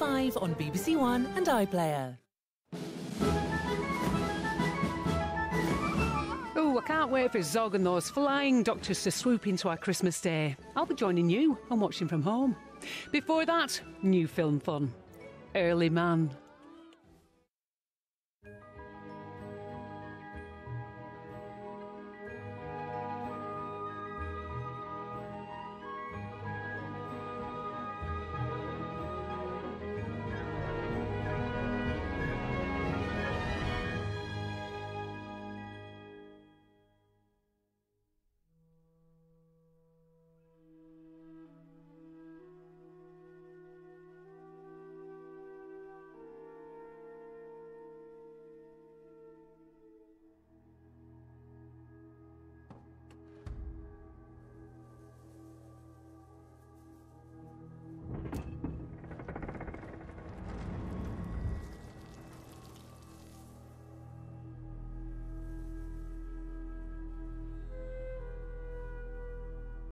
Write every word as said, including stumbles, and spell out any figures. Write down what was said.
five on B B C One and iPlayer. Oh, I can't wait for Zog and those flying doctors to swoop into our Christmas day. I'll be joining you and watching from home. Before that, new film fun. Early Man.